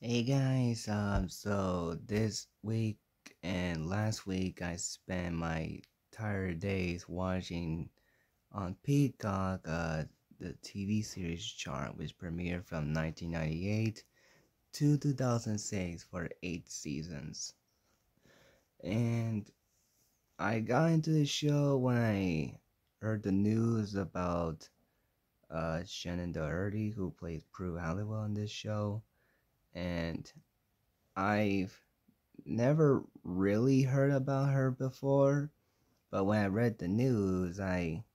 Hey guys, so this week and last week I spent my entire days watching on Peacock the TV series Charm, which premiered from 1998 to 2006 for 8 seasons. And I got into the show when I heard the news about Shannon Doherty, who plays Prue Halliwell on this show, and I've never really heard about her before, but when I read the news, I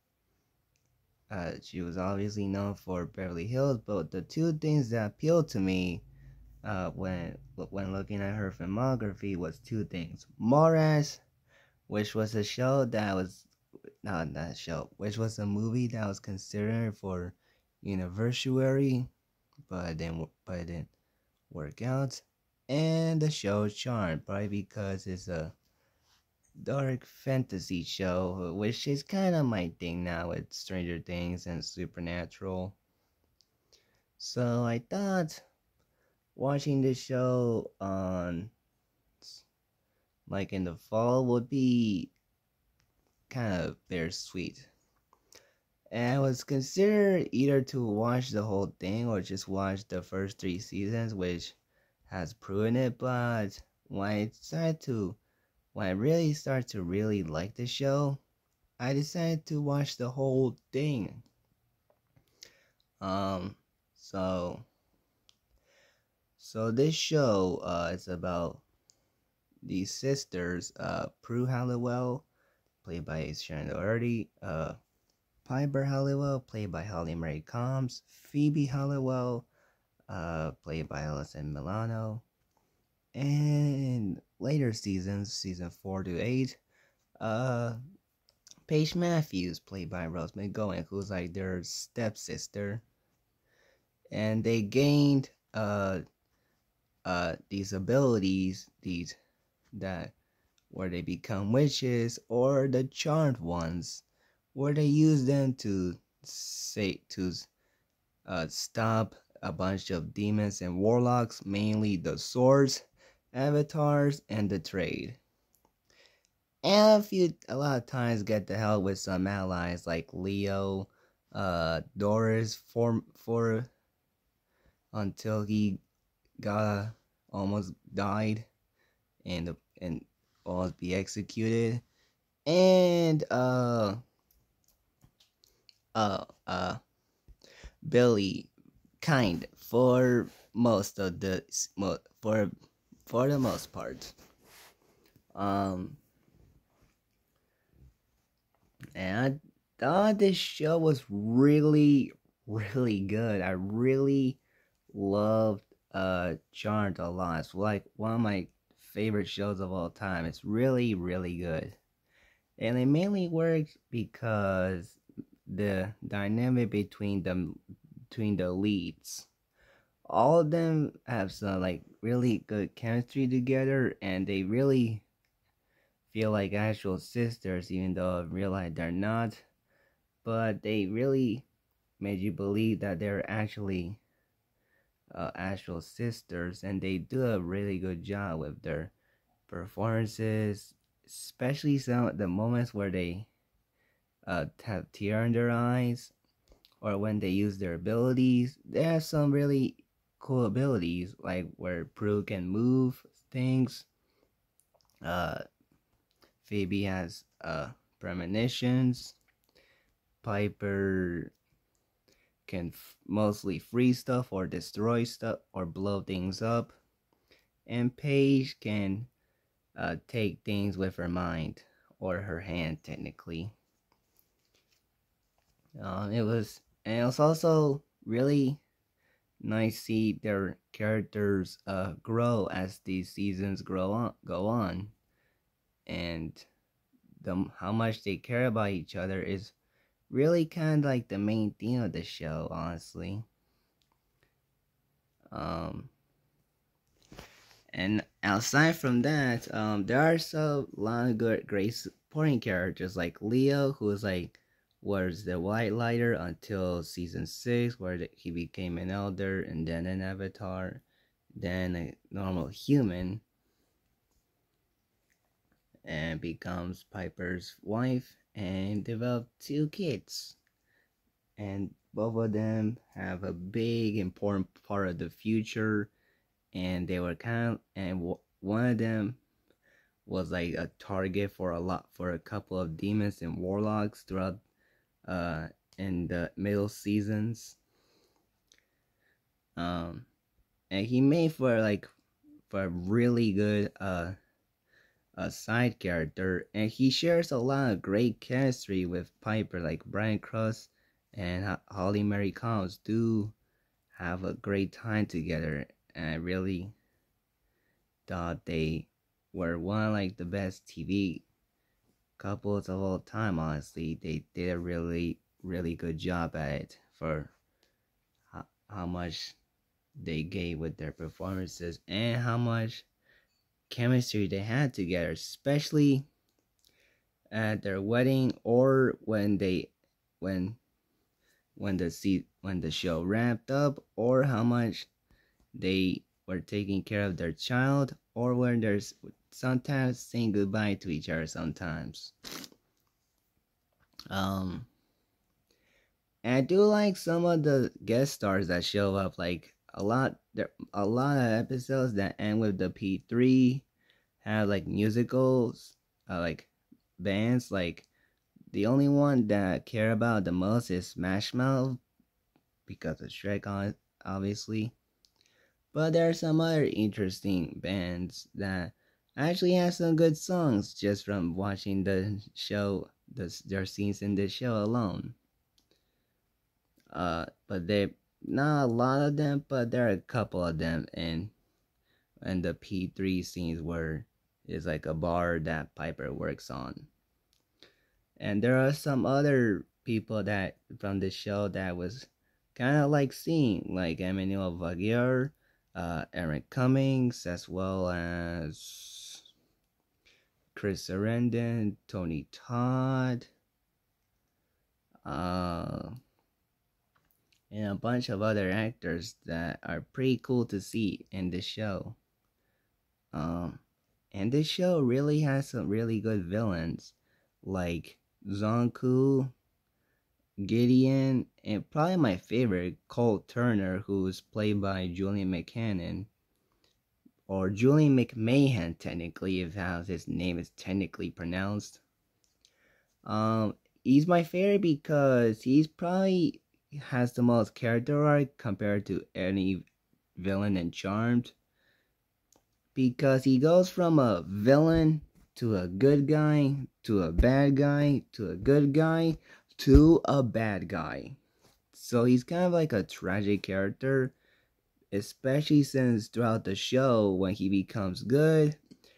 she was obviously known for Beverly Hills, but the two things that appealed to me when looking at her filmography was two things: Mallrats, which was a show that was not that show, which was a movie that was considered for Universary, but it didn't work out, and the show Charm, probably because it's a dark fantasy show, which is kind of my thing now with Stranger Things and Supernatural. So I thought watching this show on like in the fall would be kind of bittersweet. And I was considered either to watch the whole thing or just watch the first 3 seasons, which has proven it. But when I really start to really like the show, I decided to watch the whole thing. Um, so this show is about these sisters, Prue Halliwell, played by Sharon Doherty, Piper Halliwell, played by Holly Marie Combs, Phoebe Halliwell, played by Alison Milano, and later seasons, season 4 to 8, uh, Paige Matthews, played by Rose McGowan, who's like their stepsister, and they gained these abilities, these that where they become witches or the charmed ones, where they use them to stop a bunch of demons and warlocks, mainly the swords, avatars, and the trade. And a lot of times get the help with some allies like Leo, Doris for until he got almost died and almost be executed. And uh uh Billy kind for most of the for the most part. Um and I thought this show was really good. I really loved Charmed a lot. It's like one of my favorite shows of all time. It's really good. And it mainly works because the dynamic between the leads. All of them have some like really good chemistry together, and they really feel like actual sisters, even though in real life they're not. But they really made you believe that they're actually actual sisters, and they do a really good job with their performances, especially some of the moments where they have tear in their eyes or when they use their abilities. They have some really cool abilities, like where Prue can move things. Uh, Phoebe has premonitions. Piper can mostly freeze stuff or destroy stuff or blow things up. And Paige can take things with her mind or her hand, technically. It was also really nice to see their characters grow as these seasons go on, and how much they care about each other is really kind of like the main theme of the show, honestly. Um, and outside from that, there are some lot of great supporting characters like Leo, who is like was the White Lighter until season 6, where he became an elder and then an avatar. than a normal human and becomes Piper's wife and develop two kids. And both of them have a big important part of the future, and they were one of them was like a target for a couple of demons and warlocks throughout uh in the middle seasons. Um and he made for a really good a side character, and he shares a lot of great chemistry with Piper. Like Brian Cross and Holly Mary Combs do have a great time together, and I really thought they were one of like the best TV couples of all time. Honestly, they did a really good job at it for how much they gave with their performances and how much chemistry they had together, especially at their wedding or when when the show wrapped up, or how much they were taking care of their child, or when there's sometimes saying goodbye to each other sometimes. um and I do like some of the guest stars that show up, like a lot of episodes that end with the P3 have like musicals, like bands. Like the only one that I care about the most is Smash Mouth because of Shrek on it, obviously. But there are some other interesting bands that actually have some good songs just from watching the show, their scenes in the show alone. But they not a lot of them, but there are a couple of them, and the P3 scenes where is like a bar that Piper works on. And there are some other people that from the show that was kind of like seeing, like Emmanuel Vagier, Aaron Cummings, as well as Chris Sarandon, Tony Todd, uh, and a bunch of other actors that are pretty cool to see in the show. Um, and this show really has some really good villains, like Zonku, Gideon, and probably my favorite, Cole Turner, who's played by Julian McCannon, or Julian McMahon, technically, if how his name is technically pronounced. He's my favorite because he's probably has the most character arc compared to any villain in Charmed, because he goes from a villain to a good guy to a bad guy to a good guy to a bad guy. So he's kind of like a tragic character, especially since throughout the show, when he becomes good,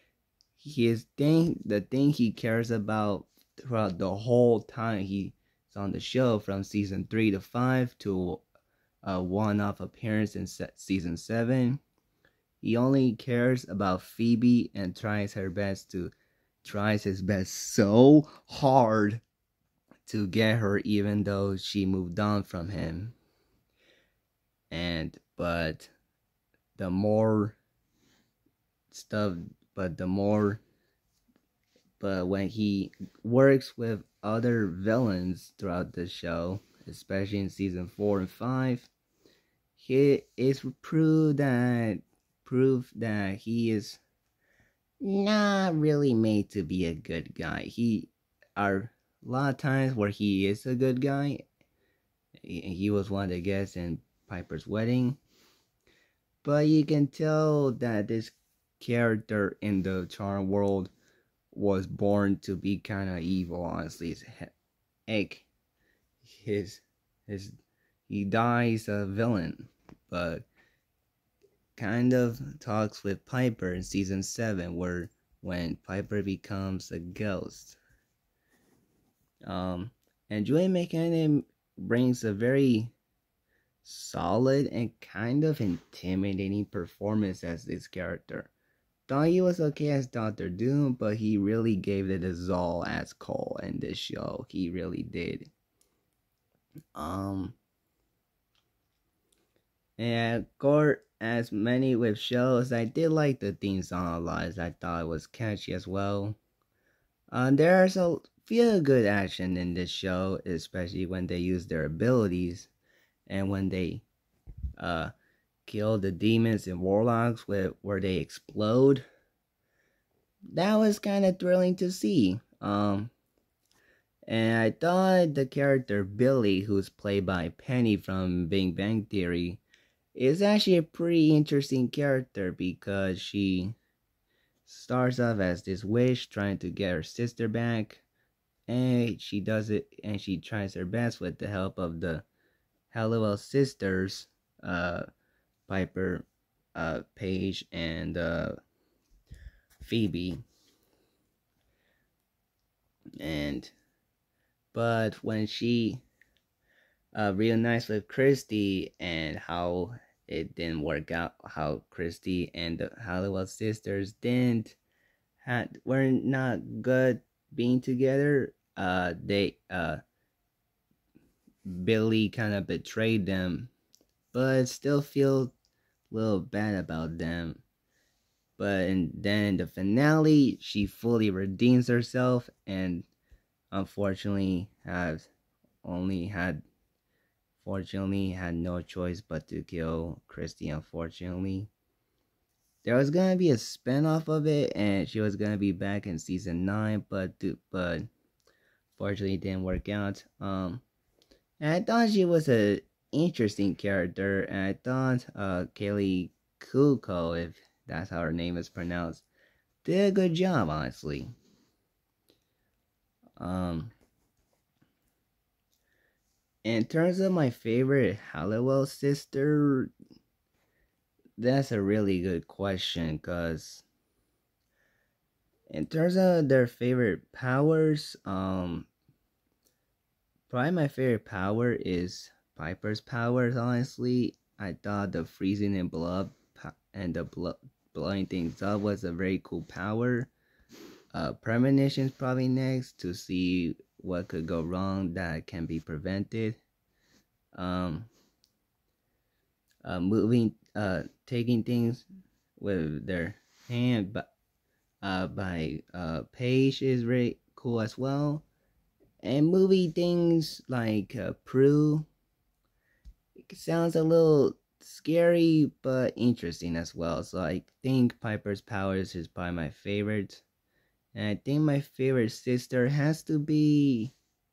the thing he cares about throughout the whole time he's on the show, from season 3 to 5 to a one-off appearance in season 7, he only cares about Phoebe and tries his best so hard to get her, even though she moved on from him. And but the more stuff but the more but when he works with other villains throughout the show, especially in season 4 and 5, he is proof that he is not really made to be a good guy. He are a lot of times where he is a good guy. He was one of the guests in Piper's wedding, but you can tell that this character in the Charm world was born to be kind of evil. Honestly, his his he dies a villain, but kind of talks with Piper in season 7, where when Piper becomes a ghost. And Julian McCann brings a very solid and kind of intimidating performance as this character. Thought he was okay as Doctor Doom, but he really gave it his all as Cole in this show. He really did. Um, and as many with shows, I did like the theme song a lot. As I thought it was catchy as well. There's a feel good action in this show, especially when they use their abilities and when they uh kill the demons and warlocks with where they explode. That was kind of thrilling to see. And I thought the character Billy, who's played by Penny from Big Bang Theory, is actually a pretty interesting character because she starts off as this witch trying to get her sister back, and she does it, and she tries her best with the help of the Halliwell sisters, uh, Piper, Paige, and Phoebe. And but when she reunites with Christy and how it didn't work out, how Christy and the Halliwell sisters didn't had were not good being together. They Billy kind of betrayed them, but still feel a little bad about them. But and then in the finale, she fully redeems herself, and unfortunately has only had fortunately had no choice but to kill Christy. Unfortunately, there was gonna be a spinoff of it, and she was gonna be back in season 9, but fortunately it didn't work out. And I thought she was a interesting character, and I thought Kaylee Kuko, if that's how her name is pronounced, did a good job, honestly. Um, in terms of my favorite Halliwell sister, that's a really good question, cause in terms of their favorite powers, probably my favorite power is Piper's powers. Honestly, I thought the freezing in blood and the blowing things up was a very cool power. Premonition's probably next to see what could go wrong that can be prevented. Um, taking things with their hand, but by Paige is very cool as well. And movie things like Prue, it sounds a little scary but interesting as well. So I think Piper's Powers is probably my favorite. And I think my favorite sister has to be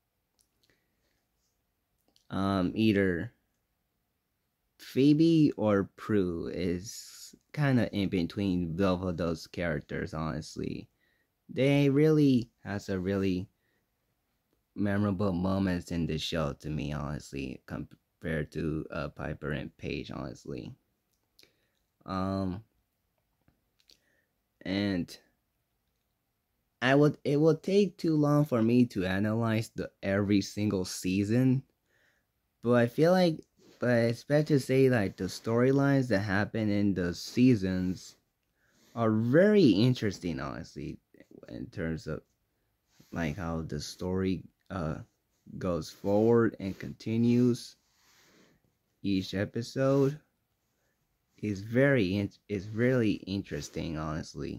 either Phoebe or Prue. Is kind of in between both of those characters, honestly. They really has a really memorable moments in the show to me, honestly, compared to Piper and Paige, honestly. Um, and it would take too long for me to analyze the every single season, but I feel like, but it's better to say like the storylines that happen in the seasons are very interesting, honestly, in terms of like how the story goes forward and continues each episode is really interesting, honestly.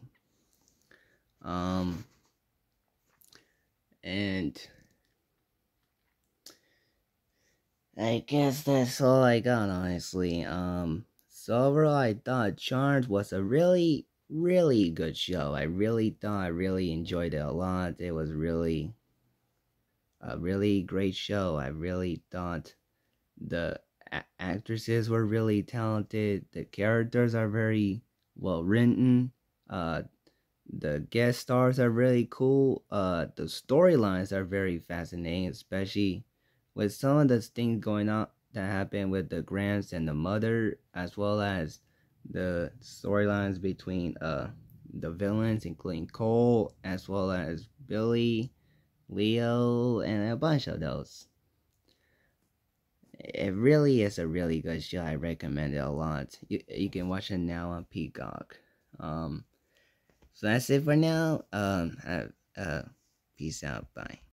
um and I guess that's all I got, honestly. So overall, I thought Charmed was a really good show. I really thought I really enjoyed it a lot. It was really a really great show. I really thought the actresses were really talented. The characters are very well written. The guest stars are really cool. The storylines are very fascinating, especially with some of the things going on that happen with the Grants and the mother, as well as the storylines between the villains, including Cole, as well as Billy, Leo, and a bunch of those. It really is a really good show. I recommend it a lot. You can watch it now on Peacock. So that's it for now. Peace out. Bye.